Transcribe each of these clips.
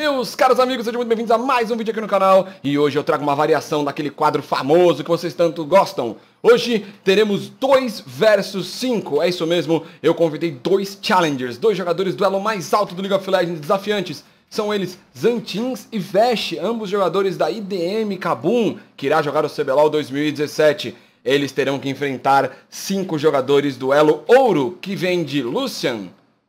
Meus caros amigos, sejam muito bem-vindos a mais um vídeo aqui no canal. E hoje eu trago uma variação daquele quadro famoso que vocês tanto gostam. Hoje teremos 2 versus 5, é isso mesmo. Eu convidei 2 challengers, 2 jogadores do elo mais alto do League of Legends, desafiantes. São eles Zantins e Vesh, ambos jogadores da IDM Kabum, que irá jogar o CBLOL 2017. Eles terão que enfrentar 5 jogadores do elo Ouro, que vem de Lucian,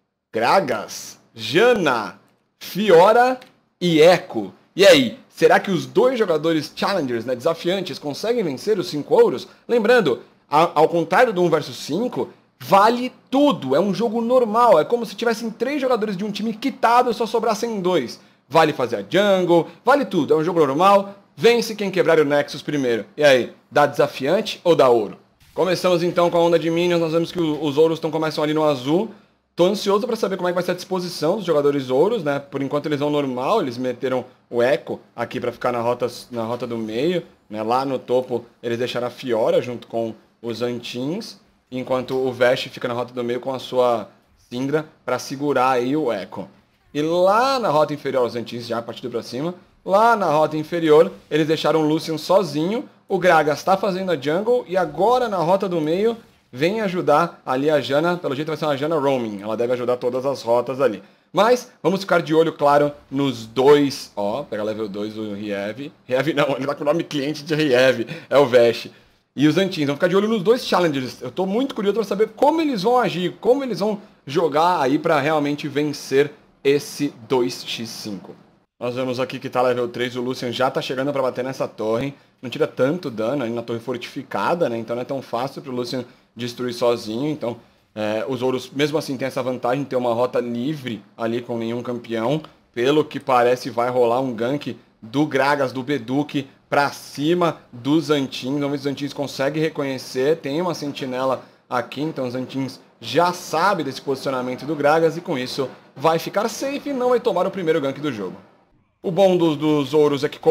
Gragas, Janna, Fiora e Echo. E aí, será que os 2 jogadores challengers, desafiantes, conseguem vencer os 5 ouros? Lembrando, ao contrário do 1 vs 5, vale tudo, é um jogo normal, é como se tivessem 3 jogadores de um time quitado e só sobrassem 2. Vale fazer a jungle, vale tudo, é um jogo normal, vence quem quebrar o Nexus primeiro. E aí, dá desafiante ou dá ouro? Começamos então com a onda de minions, nós vemos que os ouros começam ali no azul. Tô ansioso para saber como é que vai ser a disposição dos jogadores ouros, né? Por enquanto eles vão normal, eles meteram o Echo aqui para ficar na rota do meio, né? Lá no topo eles deixaram a Fiora junto com os Zantins, enquanto o Vesh fica na rota do meio com a sua Syndra para segurar aí o Echo. E lá na rota inferior, os Zantins já partindo para cima, lá na rota inferior eles deixaram o Lucian sozinho, o Gragas está fazendo a jungle e agora na rota do meio vem ajudar ali a Janna, pelo jeito vai ser uma Janna roaming, ela deve ajudar todas as rotas ali. Mas vamos ficar de olho, claro, nos 2, ó, pega level 2 o Riev. Riev não, ele tá com o nome cliente de Riev, é o Vesh. E os Zantins, vamos ficar de olho nos 2 challengers. Eu tô muito curioso para saber como eles vão agir, como eles vão jogar aí para realmente vencer esse 2x5. Nós vemos aqui que tá level 3, o Lucian já tá chegando para bater nessa torre. Não tira tanto dano ali na torre fortificada, né? Então não é tão fácil pro Lucian destruir sozinho. Então os ouros mesmo assim tem essa vantagem de ter uma rota livre ali com nenhum campeão. Pelo que parece vai rolar um gank do Gragas, do Beduk pra cima dos Zantins. Vamos ver se os Zantins conseguem reconhecer. Tem uma sentinela aqui, então os Zantins já sabem desse posicionamento do Gragas e com isso vai ficar safe e não vai tomar o primeiro gank do jogo. O bom dos ouros é que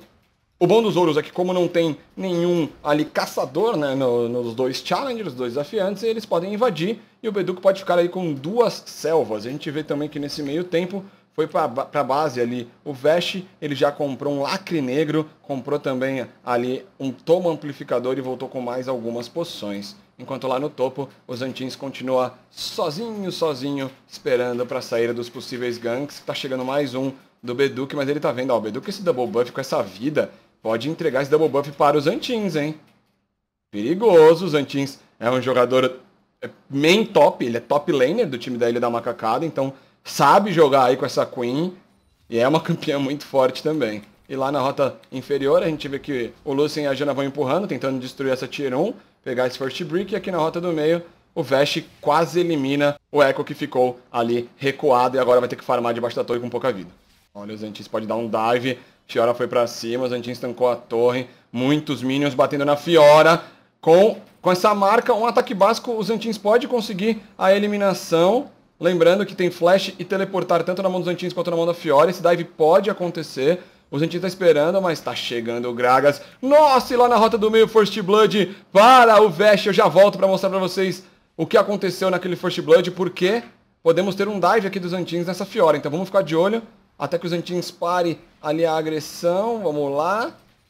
como não tem nenhum ali caçador, né, nos 2 challengers, 2 desafiantes, eles podem invadir e o Beduk pode ficar aí com 2 selvas. A gente vê também que nesse meio tempo foi para base ali o Vesh, ele já comprou um Lacre Negro, comprou também ali um Tomo Amplificador e voltou com mais algumas poções. Enquanto lá no topo, o Zantins continua sozinho, esperando para sair dos possíveis ganks. Tá chegando mais um do Beduk, mas ele tá vendo, ó, o Beduk esse double buff com essa vida pode entregar esse double buff para os Zantins, hein? Perigoso, o Zantins é um jogador main top, ele é top laner do time da Ilha da Macacada, então sabe jogar aí com essa Queen e é uma campeã muito forte também. E lá na rota inferior a gente vê que o Lucian e a Janna vão empurrando, tentando destruir essa Tier 1, pegar esse First Brick, e aqui na rota do meio o Vesh quase elimina o Echo que ficou ali recuado e agora vai ter que farmar debaixo da torre com pouca vida. Olha, o Zantins pode dar um dive, Fiora foi pra cima, o Zantins tancou a torre, muitos minions batendo na Fiora, com essa marca, um ataque básico, o Zantins pode conseguir a eliminação, lembrando que tem flash e teleportar tanto na mão dos Zantins quanto na mão da Fiora, esse dive pode acontecer, o Zantins tá esperando, mas tá chegando o Gragas, nossa, e lá na rota do meio, First Blood para o Vesh, eu já volto pra mostrar pra vocês o que aconteceu naquele First Blood, porque podemos ter um dive aqui dos Zantins nessa Fiora, então vamos ficar de olho, até que o Zantins pare ali a agressão, vamos lá.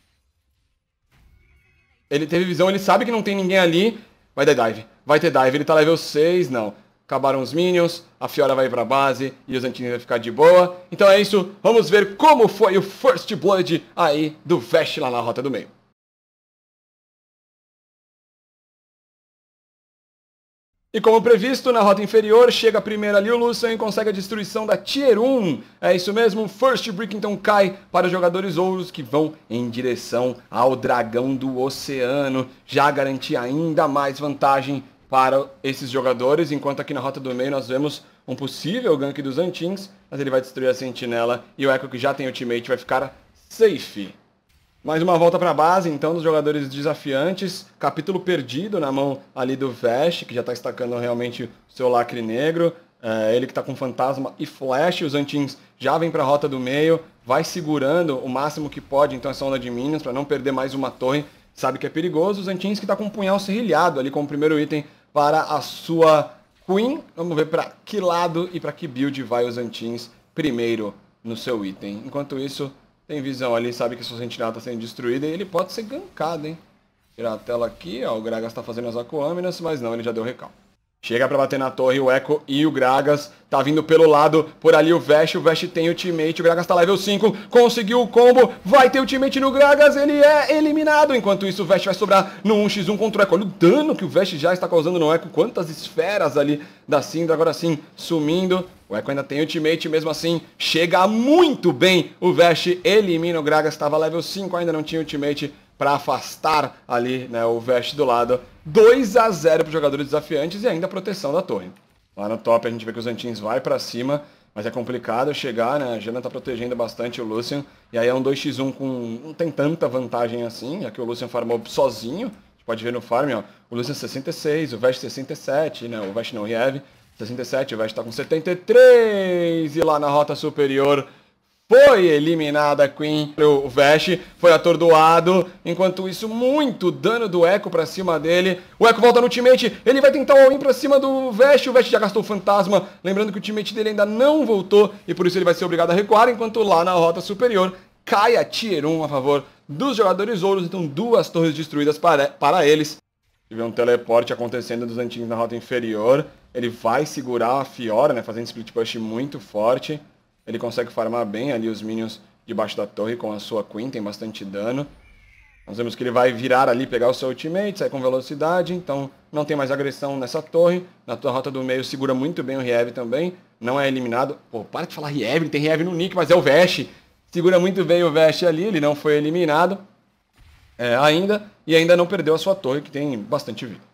Ele teve visão, ele sabe que não tem ninguém ali. Vai ter dive, ele tá level 6, não. Acabaram os minions, a Fiora vai pra base e o Zantins vai ficar de boa. Então é isso, vamos ver como foi o First Blood aí do Vesh lá na rota do meio. E como previsto, na rota inferior, chega primeiro ali o Lucian e consegue a destruição da Tier 1. É isso mesmo, First Brick então cai para os jogadores ouros que vão em direção ao Dragão do Oceano. Já garantir ainda mais vantagem para esses jogadores, enquanto aqui na rota do meio nós vemos um possível gank dos Zantins, mas ele vai destruir a sentinela e o Echo que já tem ultimate vai ficar safe. Mais uma volta para a base, então, dos jogadores desafiantes. Capítulo perdido na mão ali do Vesh, que já está estacando realmente o seu Lacre Negro. Ele que está com Fantasma e Flash. Os Zantins já vem para a rota do meio. Vai segurando o máximo que pode, então, essa onda de minions, para não perder mais uma torre. Sabe que é perigoso. Os Zantins que está com um punhal serrilhado ali como primeiro item para a sua Queen. Vamos ver para que lado e para que build vai os Zantins primeiro. no seu item. Enquanto isso, tem visão ali, sabe que sua sentinela está sendo destruída e ele pode ser gankado, hein? Tirar a tela aqui, ó, o Gragas está fazendo as Aquâminas, mas não, ele já deu recall. Chega pra bater na torre o Echo e o Gragas. Tá vindo pelo lado, por ali o Vashj tem ultimate, o Gragas tá level 5, conseguiu o combo, vai ter ultimate no Gragas, ele é eliminado. Enquanto isso o Vashj vai sobrar no 1x1 contra o Echo. Olha o dano que o Vashj já está causando no Echo, quantas esferas ali da Syndra, agora sim, sumindo. O Echo ainda tem ultimate, mesmo assim, chega muito bem. O Vashj elimina o Gragas, estava level 5, ainda não tinha ultimate para afastar ali, né, o Vashj do lado. 2-0 para os jogadores desafiantes e ainda a proteção da torre. Lá no top a gente vê que os Antins vai para cima, mas é complicado chegar, né? A Janna tá protegendo bastante o Lucian. E aí é um 2x1 com... não tem tanta vantagem assim, aqui o Lucian farmou sozinho. A gente pode ver no farm, ó. O Lucian 66, o Vashj 67, né? O Vashj não, o Riev 67, o Vashj tá com 73. E lá na rota superior... foi eliminada a Queen, o Vashj foi atordoado, enquanto isso muito dano do Echo pra cima dele, o Echo volta no ultimate, ele vai tentar o all-in pra cima do Vashj, o Vashj já gastou o fantasma, lembrando que o ultimate dele ainda não voltou, e por isso ele vai ser obrigado a recuar, enquanto lá na rota superior cai a Tier 1 a favor dos jogadores ouros, então 2 torres destruídas para eles. Tive um teleporte acontecendo dos Antins na rota inferior, ele vai segurar a Fiora, né, fazendo split push muito forte. Ele consegue farmar bem ali os minions debaixo da torre com a sua Queen, tem bastante dano. Nós vemos que ele vai virar ali, pegar o seu ultimate, sair com velocidade, então não tem mais agressão nessa torre. Na tua rota do meio segura muito bem o Riev também, não é eliminado. Pô, para de falar Riev, ele tem Riev no nick, mas é o Vashj. Segura muito bem o Vashj ali, ele não foi eliminado ainda, e ainda não perdeu a sua torre, que tem bastante vida.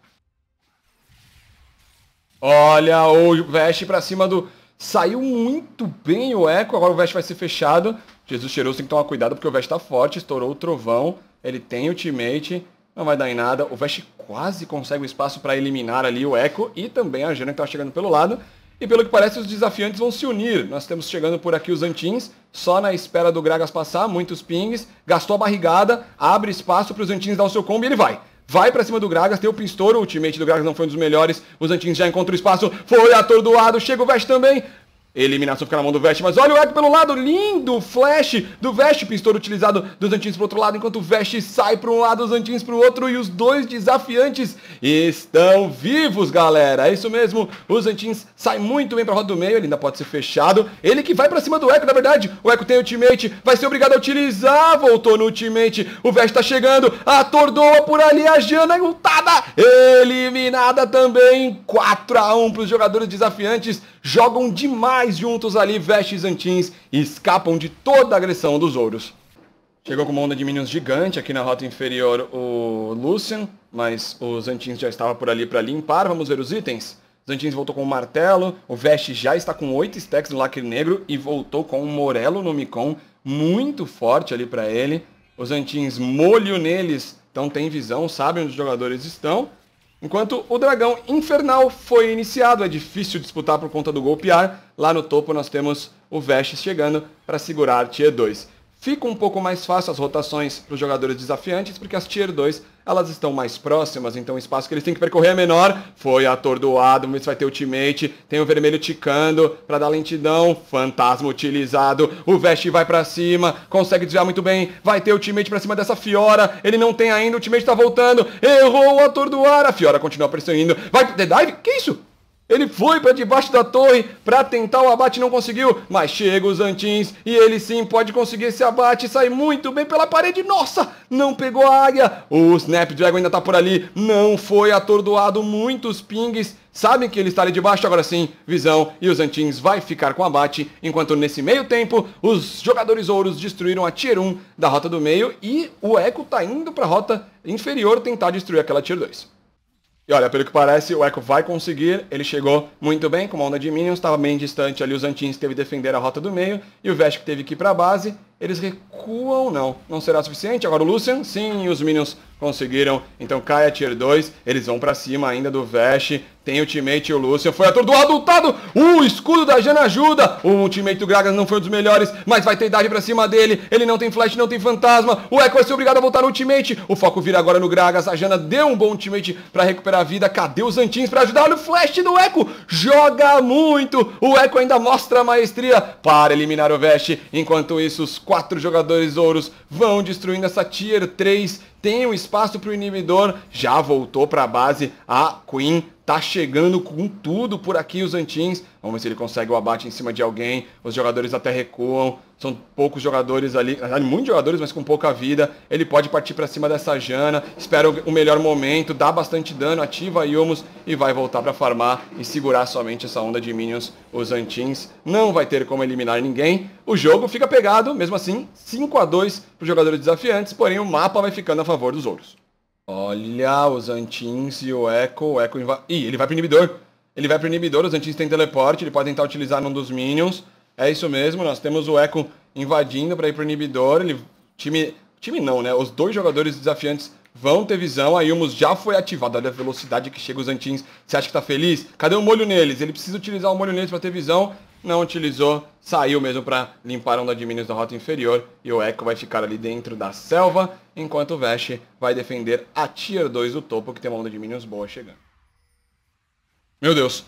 Olha o Vashj pra cima do... saiu muito bem o Echo, agora o Vashj vai ser fechado. Jesus cheiroso, tem que tomar cuidado porque o Vashj tá forte, estourou o trovão. Ele tem ultimate, não vai dar em nada. O Vashj quase consegue o espaço para eliminar ali o Echo e também a Janna que tá chegando pelo lado. E pelo que parece os desafiantes vão se unir. Nós temos chegando por aqui os Antins, só na espera do Gragas passar, muitos pings. Gastou a barrigada, abre espaço para os Antins dar o seu combo e ele vai. Vai pra cima do Gragas, tem o Pinstouro, o ultimate do Gragas não foi um dos melhores. Os Antins já encontram o espaço, foi atordoado, chega o Vashj também. Eliminação fica na mão do Vashj, mas olha o Echo pelo lado, lindo flash do Vashj, Pinstouro utilizado dos Antins pro outro lado, enquanto o Vashj sai para um lado, os Antins pro outro, e os dois desafiantes estão vivos, galera. É isso mesmo, os Antins saem muito bem pra rota do meio, ele ainda pode ser fechado, ele que vai pra cima do Echo, na verdade, o Echo tem ultimate, vai ser obrigado a utilizar, voltou no ultimate, o Vashj tá chegando, atordoa por ali a Janna, ultada, eliminada também, 4-1 pros jogadores desafiantes. Jogam demais juntos ali, Vashj e Antins, e escapam de toda a agressão dos ouros. Chegou com uma onda de minions gigante aqui na rota inferior o Lucian, mas os Antins já estavam por ali para limpar. Vamos ver os itens. Os Antins voltou com o martelo, o Vashj já está com 8 stacks no Lacre Negro e voltou com um Morello no Micon, muito forte ali para ele. Os Antins molho neles, então tem visão, sabem onde os jogadores estão. Enquanto o Dragão Infernal foi iniciado, é difícil disputar por conta do golpear. Lá no topo nós temos o Vashj chegando para segurar Tier 2. Fica um pouco mais fácil as rotações para os jogadores desafiantes, porque as Tier 2 elas estão mais próximas, então o espaço que eles têm que percorrer é menor. Foi atordoado, vamos ver se vai ter ultimate. Tem o vermelho ticando para dar lentidão. Fantasma utilizado. O Vashj vai para cima, consegue desviar muito bem. Vai ter ultimate para cima dessa Fiora. Ele não tem ainda, o ultimate tá voltando. Errou o atordoar. A Fiora continua pressionando. Vai ter dive? Que isso? Ele foi para debaixo da torre para tentar o abate, não conseguiu, mas chega os Antins e ele sim pode conseguir esse abate, sai muito bem pela parede, nossa, não pegou a águia, o Snapdragon ainda tá por ali, não foi atordoado, muitos pings, sabem que ele está ali debaixo, agora sim, visão, e os Antins vai ficar com abate, enquanto nesse meio tempo, os jogadores ouros destruíram a Tier 1 da rota do meio e o Echo tá indo para a rota inferior tentar destruir aquela Tier 2. E olha, pelo que parece, o Echo vai conseguir, ele chegou muito bem com uma onda de minions, estava bem distante ali, os Antins teve que defender a rota do meio, e o Vashj que teve que ir para a base, Eles recuam, não será suficiente. Agora o Lucian, sim, os Minions conseguiram. Então cai a Tier 2, eles vão pra cima ainda do Vashj. Tem o ultimate e o Lucian foi atordoado, lutado. O escudo da Janna ajuda. O ultimate do Gragas não foi um dos melhores, mas vai ter idade pra cima dele. Ele não tem flash, não tem fantasma. O Echo vai ser obrigado a voltar no ultimate. O foco vira agora no Gragas. A Janna deu um bom ultimate pra recuperar a vida. Cadê os Antins pra ajudar? Olha o flash do Echo. Joga muito. O Echo ainda mostra a maestria para eliminar o Vashj. Enquanto isso, os 4 jogadores ouros vão destruindo essa Tier 3. Tem um espaço para o inibidor, já voltou para a base, a Queen tá chegando com tudo por aqui, os Antins. Vamos ver se ele consegue o abate em cima de alguém, os jogadores até recuam, são poucos jogadores ali, muitos jogadores, mas com pouca vida. Ele pode partir para cima dessa Janna, espera o melhor momento, dá bastante dano, ativa a Yumos e vai voltar para farmar e segurar somente essa onda de minions. Os Antins não vai ter como eliminar ninguém, o jogo fica pegado, mesmo assim, 5-2 para os jogadores desafiantes, porém o mapa vai ficando a favor dos ouros. Olha, os Antins e o Echo Ih, ele vai pro inibidor. Ele vai pro inibidor, os Antins têm teleporte, ele pode tentar utilizar num dos minions. É isso mesmo, nós temos o Echo invadindo para ir pro inibidor. Time não, né? Os 2 jogadores desafiantes vão ter visão. A Yumos já foi ativada. Olha a velocidade que chega os Antins. Você acha que tá feliz? Cadê o molho neles? Ele precisa utilizar o molho neles para ter visão. Não utilizou, saiu mesmo para limpar a onda de minions da rota inferior. E o Echo vai ficar ali dentro da selva, enquanto o Vashj vai defender a Tier 2 do topo, que tem uma onda de minions boa chegando. Meu Deus.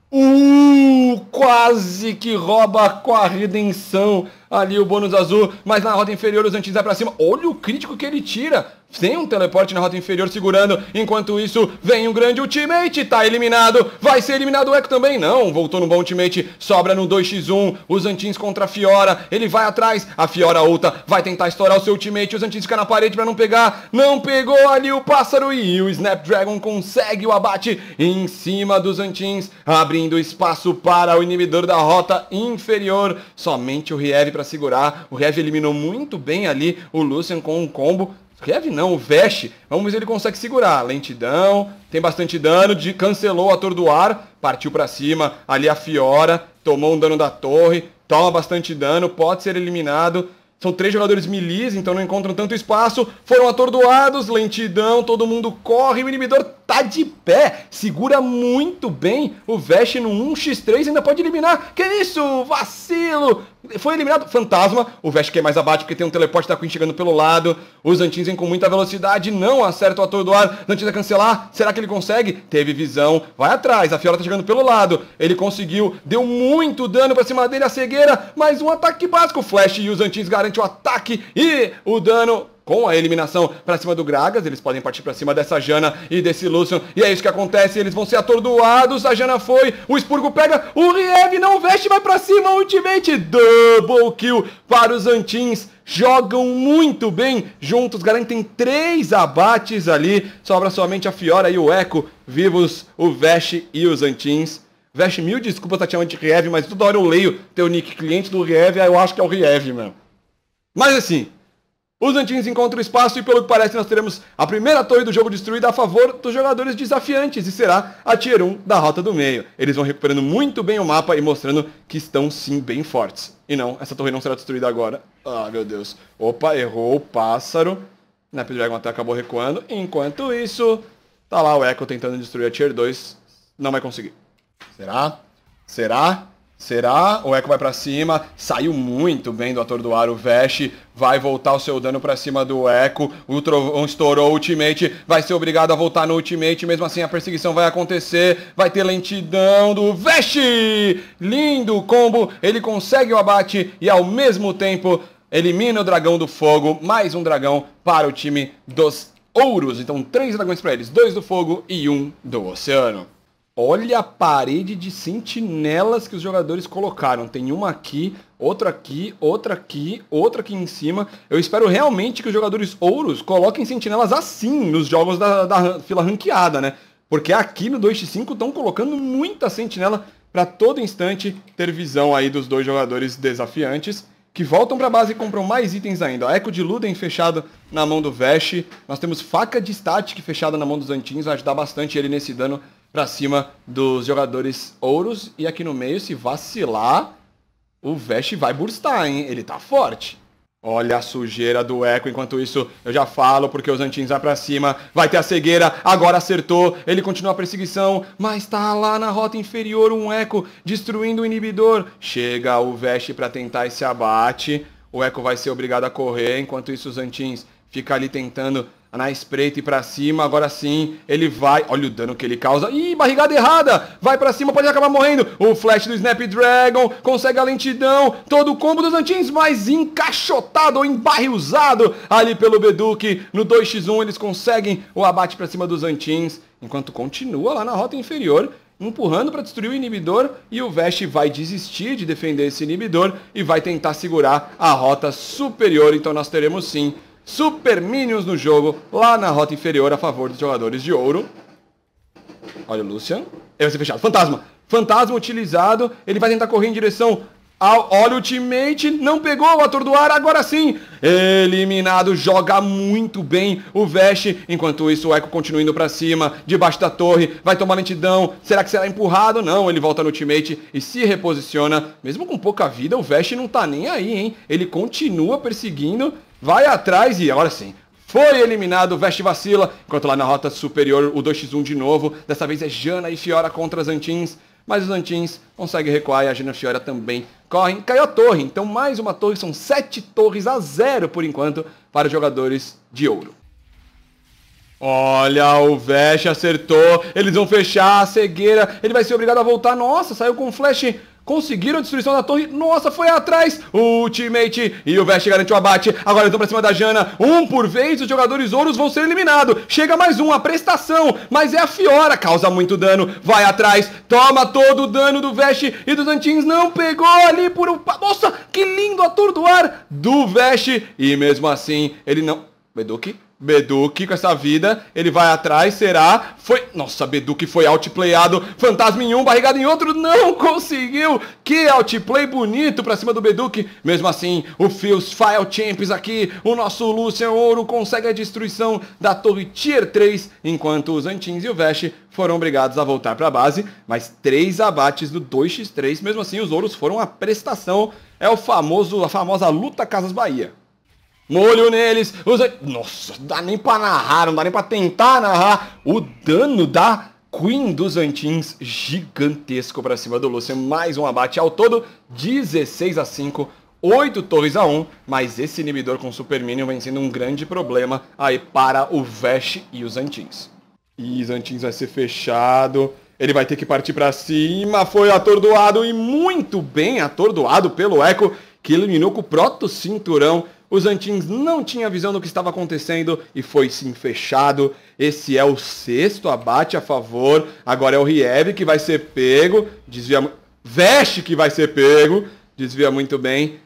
Quase que rouba com a redenção ali o bônus azul, mas na rota inferior os Antins vai pra cima. Olha o crítico que ele tira. Tem um teleporte na rota inferior segurando. Enquanto isso, vem um grande ultimate. Tá eliminado. Vai ser eliminado o Echo também? Não. Voltou no bom ultimate. Sobra no 2x1. Os Antins contra a Fiora. Ele vai atrás. A Fiora ulta. Vai tentar estourar o seu ultimate. Os Antins ficam na parede pra não pegar. Não pegou ali o pássaro. E o Snapdragon consegue o abate em cima dos Antins, abrindo espaço para o inibidor da rota inferior. Somente o Riev pra segurar. O Riev eliminou muito bem ali o Lucian com um combo. Riev não, o Vashj, vamos ver se ele consegue segurar. Lentidão, tem bastante dano, cancelou o atordoar, partiu pra cima, ali a Fiora, tomou um dano da torre, toma bastante dano, pode ser eliminado. São 3 jogadores melis, então não encontram tanto espaço. Foram atordoados, lentidão, todo mundo corre. O inibidor tá de pé, segura muito bem o Vashj no 1x3, ainda pode eliminar. Que isso? Vacilo! Foi eliminado. Fantasma, o Vashj quer mais abate porque tem um teleporte da Queen chegando pelo lado. Os Antins vêm com muita velocidade, não acerta o atordoar. Os Antins vai cancelar, será que ele consegue? Teve visão, vai atrás, a Fiora tá chegando pelo lado. Ele conseguiu, deu muito dano pra cima dele, a cegueira. Mais um ataque básico, Flash e os Antins garantem o ataque e o dano. Com a eliminação pra cima do Gragas, eles podem partir pra cima dessa Janna e desse Lucian. E é isso que acontece, eles vão ser atordoados. A Janna foi, o Expurgo pega, o Riev não veste, vai pra cima, ultimate. Double kill para os Antins. Jogam muito bem juntos, garantem 3 abates ali. Sobra somente a Fiora e o Echo vivos, o Vashj e os Antins. Vashj, mil desculpas, tá te chamando de Riev, mas toda hora eu leio teu nick cliente do Riev, aí eu acho que é o Riev, mano. Mas assim, os Antins encontram espaço e pelo que parece nós teremos a primeira torre do jogo destruída a favor dos jogadores desafiantes e será a Tier 1 da rota do meio. Eles vão recuperando muito bem o mapa e mostrando que estão sim bem fortes. E não, essa torre não será destruída agora. Ah, meu Deus. Opa, errou o pássaro. Snapdragon até acabou recuando. Enquanto isso, tá lá o Echo tentando destruir a Tier 2. Não vai conseguir. Será? Será? Será? O Echo vai pra cima, saiu muito bem do atordoar o Vashj, vai voltar o seu dano pra cima do Echo, o Trovão estourou o ultimate, vai ser obrigado a voltar no ultimate, mesmo assim a perseguição vai acontecer, vai ter lentidão do Vashj! Lindo combo, ele consegue o abate e ao mesmo tempo elimina o dragão do fogo, mais um dragão para o time dos ouros, então 3 dragões para eles, 2 do fogo e 1 do oceano. Olha a parede de sentinelas que os jogadores colocaram. Tem uma aqui, outra aqui, outra aqui, outra aqui em cima. Eu espero realmente que os jogadores ouros coloquem sentinelas assim nos jogos da fila ranqueada, né? Porque aqui no 2x5 estão colocando muita sentinela para todo instante ter visão aí dos 2 jogadores desafiantes, que voltam para a base e compram mais itens ainda. Ó, Echo de Luden fechado na mão do Vashj. Nós temos faca de static fechada na mão dos Antins, vai ajudar bastante ele nesse dano pra cima dos jogadores ouros. E aqui no meio, se vacilar, o Vashj vai burstar, hein? Ele tá forte. Olha a sujeira do Echo, enquanto isso eu já falo, porque os Antins vai pra cima, vai ter a cegueira, agora acertou, ele continua a perseguição, mas tá lá na rota inferior um Echo destruindo o inibidor. Chega o Vest pra tentar esse abate, o Echo vai ser obrigado a correr, enquanto isso os Antins fica ali tentando na espreita e pra cima, agora sim, ele vai, olha o dano que ele causa, ih, barrigada errada, vai pra cima, pode acabar morrendo, o flash do Snapdragon, consegue a lentidão, todo o combo dos Antins, mas encaixotado ou embarrilzado ali pelo Beduk, no 2x1 eles conseguem o abate pra cima dos Antins, enquanto continua lá na rota inferior, empurrando para destruir o inibidor, e o Vest vai desistir de defender esse inibidor e vai tentar segurar a rota superior, então nós teremos sim Super Minions no jogo, lá na rota inferior a favor dos jogadores de ouro. Olha o Lucian. Ele vai ser fechado. Fantasma. Fantasma utilizado. Ele vai tentar correr em direção ao... Olha o ultimate. Não pegou o atordoar. Agora sim. Eliminado. Joga muito bem o Vest. Enquanto isso o Echo continua indo pra cima. Debaixo da torre. Vai tomar lentidão. Será que será empurrado? Não. Ele volta no ultimate e se reposiciona. Mesmo com pouca vida, o Vest não tá nem aí, hein? Ele continua perseguindo. Vai atrás e agora sim, foi eliminado, o Vest vacila, enquanto lá na rota superior o 2x1 de novo, dessa vez é Janna e Fiora contra os Antins, mas os Antins conseguem recuar e a Janna e a Fiora também correm, caiu a torre, então mais uma torre, são 7 torres a 0 por enquanto para os jogadores de ouro. Olha, o Vest acertou, eles vão fechar a cegueira, ele vai ser obrigado a voltar, nossa, saiu com um flash... Conseguiram a destruição da torre. Nossa, foi atrás. Ultimate. E o Vest garantiu o abate. Agora eles estão pra cima da Janna. Um por vez. Os jogadores ouros vão ser eliminados. Chega mais um. A prestação. Mas é a Fiora. Causa muito dano. Vai atrás. Toma todo o dano do Vest e dos Antins. Não pegou ali por um... Nossa, que lindo atordoar do Vest. E mesmo assim, ele não... Beduk com essa vida, ele vai atrás, será? Foi, nossa, Beduk foi outplayado, fantasma em um, barrigada em outro, não conseguiu, que outplay bonito pra cima do Beduk, mesmo assim, o Fios File Champs aqui, o nosso Lucian Ouro consegue a destruição da torre Tier 3, enquanto os Antins e o Vest foram obrigados a voltar pra base, mas 3 abates do 2x3, mesmo assim os Ouros foram a prestação, é a famosa luta Casas Bahia. Molho neles, nossa, não dá nem pra narrar, não dá nem pra tentar narrar o dano da Queen dos Antins, gigantesco pra cima do Lucian, mais um abate, ao todo 16-5, 8 torres a 1, mas esse inibidor com Super Minion vem sendo um grande problema aí para o Vest e os Antins. E os Antins vai ser fechado, ele vai ter que partir pra cima, foi atordoado e muito bem atordoado pelo Echo, que eliminou com o Proto Cinturão. Os Antins não tinham visão do que estava acontecendo e foi sim fechado. Esse é o 6º abate a favor. Agora é o Riev que vai ser pego. Desvia... Vest que vai ser pego. Desvia muito bem.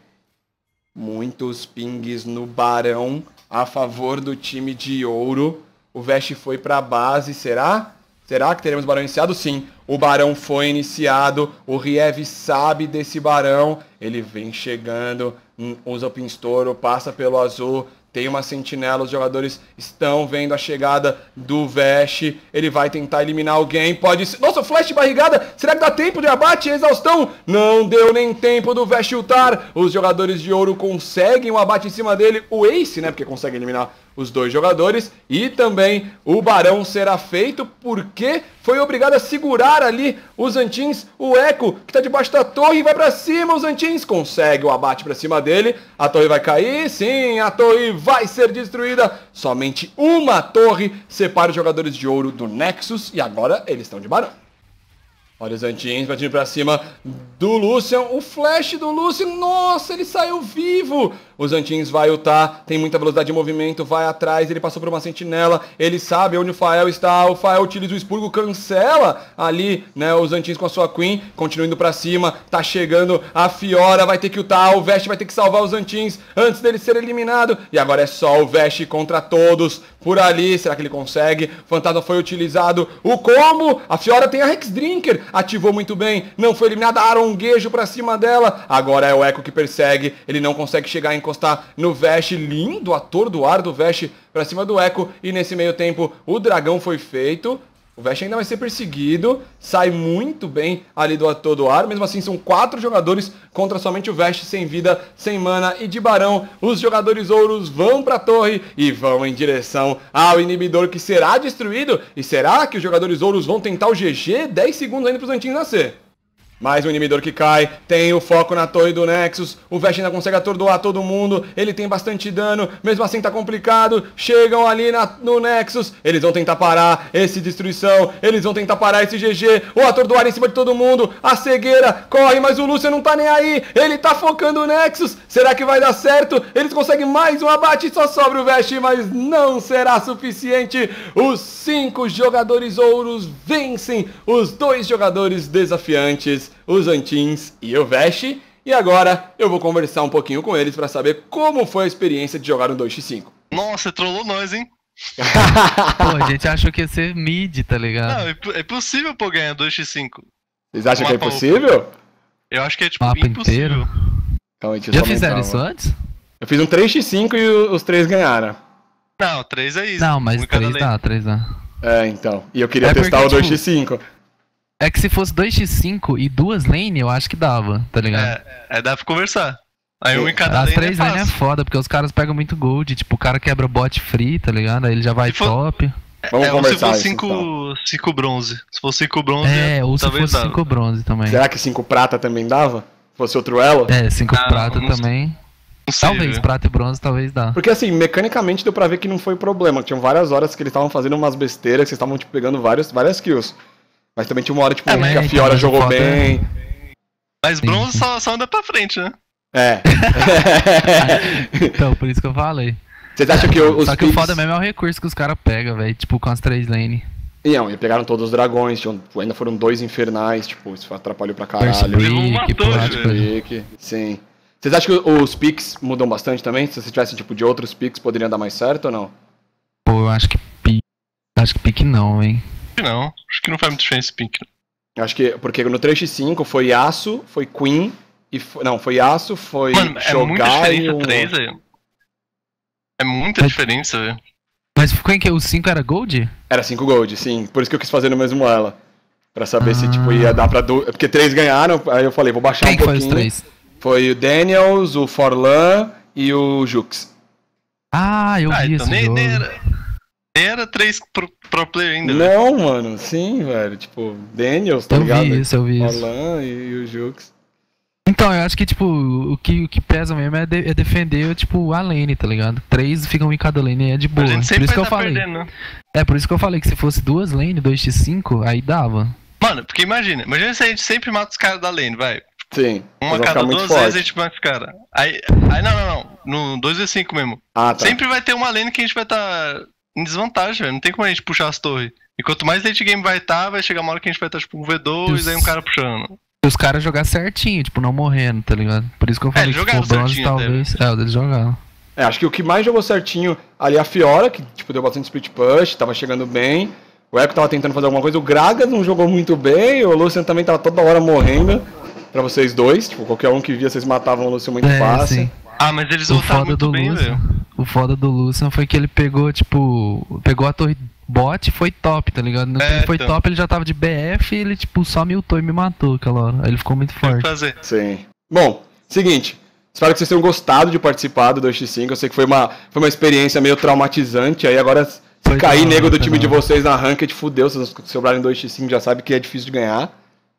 Muitos pings no Barão a favor do time de ouro. O Vest foi para a base, será? Será que teremos Barão iniciado? Sim, o Barão foi iniciado, o Riev sabe desse Barão, ele vem chegando, usa o Pinstouro, passa pelo azul, tem uma sentinela, os jogadores estão vendo a chegada do Vest, ele vai tentar eliminar alguém, pode ser... Nossa, flash barrigada, será que dá tempo de abate? Exaustão, não deu nem tempo do Vest ultar, os jogadores de ouro conseguem um abate em cima dele, o Ace, né, porque consegue eliminar os 2 jogadores, e também o Barão será feito porque foi obrigado a segurar ali os Antins, o Echo, que está debaixo da torre, vai para cima, os Antins consegue o abate para cima dele, a torre vai cair, sim, a torre vai ser destruída, somente uma torre separa os jogadores de ouro do Nexus, e agora eles estão de Barão. Olha os Antins partindo pra cima do Lucian. O flash do Lucian. Nossa, ele saiu vivo. Os Antins vai ultar. Tem muita velocidade de movimento. Vai atrás. Ele passou por uma sentinela. Ele sabe onde o Fael está. O Fael utiliza o expurgo. Cancela ali, né? Os Antins com a sua Queen. Continua indo pra cima. Tá chegando a Fiora. Vai ter que ultar. O Vest vai ter que salvar os Antins antes dele ser eliminado. E agora é só o Vest contra todos por ali. Será que ele consegue? O Fantasma foi utilizado. O combo. A Fiora tem a Hex Drinker. Ativou muito bem, não foi eliminada, aronguejo pra cima dela, agora é o Echo que persegue, ele não consegue chegar a encostar no Vest, lindo atordoar do Vest pra cima do Echo, e nesse meio tempo o dragão foi feito, O Vest ainda vai ser perseguido, sai muito bem ali do ator do ar. Mesmo assim, são 4 jogadores contra somente o Vest sem vida, sem mana e de barão. Os jogadores ouros vão pra torre e vão em direção ao inibidor que será destruído. E será que os jogadores ouros vão tentar o GG? 10 segundos ainda pros Antunes nascer. Mais um inibidor que cai, tem o foco na torre do Nexus, o Vest ainda consegue atordoar todo mundo, ele tem bastante dano, mesmo assim tá complicado, chegam ali no Nexus, eles vão tentar parar esse destruição, eles vão tentar parar esse GG, o atordoar em cima de todo mundo, a cegueira, corre, mas o Lucian não tá nem aí, ele tá focando o Nexus, será que vai dar certo? Eles conseguem mais um abate, só sobra o Vest, mas não será suficiente, os 5 jogadores ouros vencem os 2 jogadores desafiantes, os Antunes e o Vest, e agora eu vou conversar um pouquinho com eles pra saber como foi a experiência de jogar no 2x5. Nossa, você trollou nós, hein? Pô, a gente achou que ia ser mid, tá ligado? Não, é possível, pô, ganhar 2x5. Vocês acham que é impossível? Eu acho que é, tipo, Mapa impossível. inteiro. Calma, deixa eu Já só fizeram aumentar, isso mano. antes? Eu fiz um 3x5 e os 3 ganharam. Não, 3 é isso. Não, mas Um em cada 3 lane. dá, 3 dá. É, então. E eu queria É testar o porque, tipo, 2x5. É que se fosse 2x5 e 2 lane, eu acho que dava, tá ligado? Dá pra conversar. Aí um em cada As lane 3 é lane é fácil. foda, porque os caras pegam muito gold, tipo, o cara quebra bot free, tá ligado? Aí ele já vai Se for- top. Vamos Ou se conversar for isso, 5 então. bronze. Se for 5 bronze, É, ou se talvez fosse dava. 5 bronze também. Será que 5 prata também dava? Fosse outro elo? É, 5 Ah, prata não sei. também. Não sei, Talvez, viu? prata e bronze talvez dá. Porque assim, mecanicamente deu pra ver que não foi problema. Tinham várias horas que eles estavam fazendo umas besteiras, que vocês estavam tipo, pegando várias kills. Mas também tinha uma hora tipo, mas que a então, Fiora mas o jogou foda bem. Mas Sim, bronze sim. só anda pra frente, né? É. Então, por isso que eu falei. Vocês acham que os Só que o picks... foda mesmo é o recurso que os caras pegam, velho. Tipo, com as 3 lane. Não, e pegaram todos os dragões, ainda foram 2 infernais, tipo, isso atrapalhou pra First caralho. Levou uma Break, torre, porra de coisa. Pique, sim. Vocês acham que os picks mudam bastante também? Se vocês tivessem tipo de outros picks, poderiam dar mais certo ou não? Pô, eu acho que pique. Acho que pique não, hein. Não, acho que não faz muita diferença pink. Eu acho que, porque no 3x5 foi Yasuo, foi Queen, não, foi Yasuo, foi Mano, é muita Shogai e diferença um... 3, velho. É muita Mas- diferença, velho. Mas ficou em que? O 5 era gold? Era 5 gold, sim. Por isso que eu quis fazer no mesmo ela. Pra saber se Ah. tipo ia dar pra... Porque 3 ganharam, aí eu falei, vou baixar Quem um que foi pouquinho. os 3? Foi o Daniels, o Forlan e o Jux. Ah, eu vi Então esse jogo. nem era 3 pro player ainda, velho. Não, mano, sim, velho. Tipo, Daniels, tá Eu ligado? vi isso, eu vi isso. Forlan e o Jux. Então, eu acho que, tipo, o que pesa mesmo é defender, tipo, a lane, tá ligado? 3 ficam em cada lane, é de boa. A gente Por sempre isso que vai eu tá falei. perdendo, né? É, por isso que eu falei que se fosse 2 lane, 2x5, aí dava. Mano, porque imagina se a gente sempre mata os caras da lane, vai. Sim. Uma Eles vão a cada ficar muito 2 vezes a fortes. gente mata os caras. Aí não. No 2v5 mesmo. Ah, tá. Sempre vai ter uma lane que a gente vai estar em desvantagem, velho. Não tem como a gente puxar as torres. E quanto mais late game vai estar, vai chegar uma hora que a gente vai estar tipo um V2 Deus. aí um cara puxando. Se os caras jogar certinho, tipo, não morrendo, tá ligado? Por isso que eu falei eles que se jogaram for bronze, certinho até, talvez. É, eles jogaram. É, acho que o que mais jogou certinho ali é a Fiora, que tipo, deu bastante split push, tava chegando bem. O Echo tava tentando fazer alguma coisa, o Gragas não jogou muito bem, o Lucian também tava toda hora morrendo pra vocês dois. Tipo, qualquer um que via, vocês matavam o Lucian muito fácil. Sim. Ah, mas eles O voltaram foda muito do bem, Lucian. velho. O foda do Lucian foi que ele pegou, tipo. Pegou a torre bot e foi top, tá ligado? No que ele foi então. top, ele já tava de BF e ele, tipo, só miltou e me matou aquela hora. Aí ele ficou muito Tem que forte. fazer. Sim. Bom, seguinte. Espero que vocês tenham gostado de participar do 2x5. Eu sei que foi uma experiência meio traumatizante. Aí agora, se Foi cair da hora, nego do foi time da de hora. vocês na ranked, fudeu. Se vocês sobrarem 2x5, já sabe que é difícil de ganhar.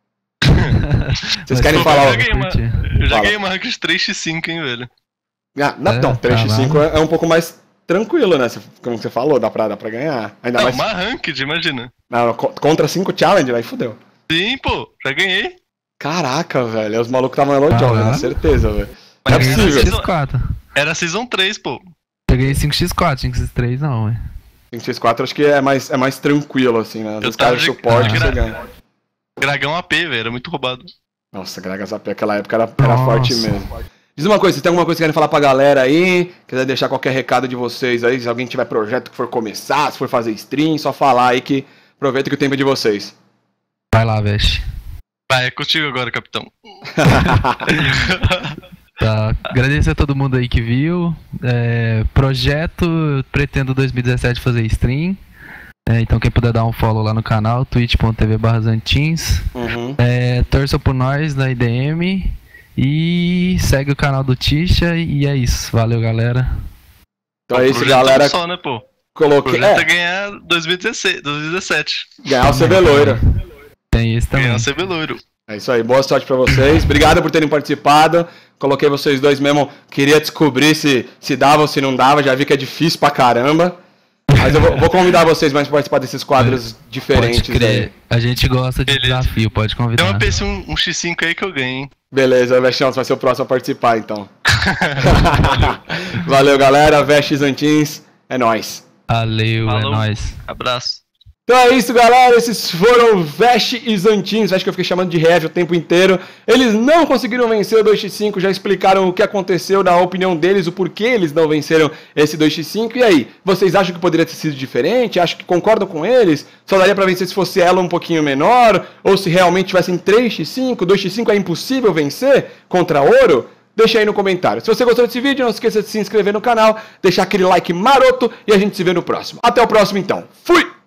Vocês Mas querem foi falar... Eu já ganhei uma, curti. eu já Fala. ganhei uma rank de 3x5, hein, velho. Ah, não, É, 3x5 é um pouco mais tranquilo, né? Como você falou, dá pra ganhar. Ainda Não, mais... uma ranked, imagina. Não, contra 5 challenge, aí fudeu. Sim, pô, já ganhei. Caraca, velho. Os malucos estavam elogiando, Caralho. né? Certeza, velho. Não é Mas possível. isso- 5x4. Era Season 3, pô. Peguei 5x4, 5x3 não, ué. 5x4 acho que é mais tranquilo, assim, né? Às vezes tava caras de de- suporte de você gra- ganha. Dragão AP, velho, era muito roubado. Nossa, Gragas AP, aquela época era Nossa. forte mesmo. Diz uma coisa, se tem alguma coisa que querem falar pra galera aí, quiser deixar qualquer recado de vocês aí, se alguém tiver projeto que for começar, se for fazer stream, só falar aí que aproveita que o tempo é de vocês. Vai lá, Veste. Vai, é contigo agora, capitão. Tá. Agradecer a todo mundo aí que viu. Projeto, pretendo 2017 fazer stream. Então quem puder dar um follow lá no canal, twitch.tv/Zantins. Torça por nós na IDM. E segue o canal do Tisha. E é isso. Valeu, galera. Então é isso, galera. Só, né, pô? Coloquei. O projeto é ganhar 2017. Ganhar o CB Loiro. Tem isso também. Ganhar o CB Loiro. É isso aí, boa sorte pra vocês. Obrigado por terem participado. Coloquei vocês dois mesmo. Queria descobrir se dava ou se não dava. Já vi que é difícil pra caramba. Mas eu vou convidar vocês mais pra participar desses quadros diferentes. Pode crer. Aí. A gente gosta de desafio, pode convidar. Então eu pensei um X5 aí que eu ganhei, hein? Beleza, Vestão, você vai ser o próximo a participar, então. Valeu, galera. Veste Zantins. É nóis. Valeu, Falou. é nóis. Abraço. Então é isso, galera. Esses foram Veste e Zantins. Acho que eu fiquei chamando de Heavy o tempo inteiro. Eles não conseguiram vencer o 2x5. Já explicaram o que aconteceu, na opinião deles, o porquê eles não venceram esse 2x5. E aí, vocês acham que poderia ter sido diferente? Acham que concordam com eles? Só daria pra vencer se fosse ela um pouquinho menor? Ou se realmente tivessem 3x5? 2x5 é impossível vencer contra ouro? Deixa aí no comentário. Se você gostou desse vídeo, não esqueça de se inscrever no canal, deixar aquele like maroto e a gente se vê no próximo. Até o próximo, então. Fui!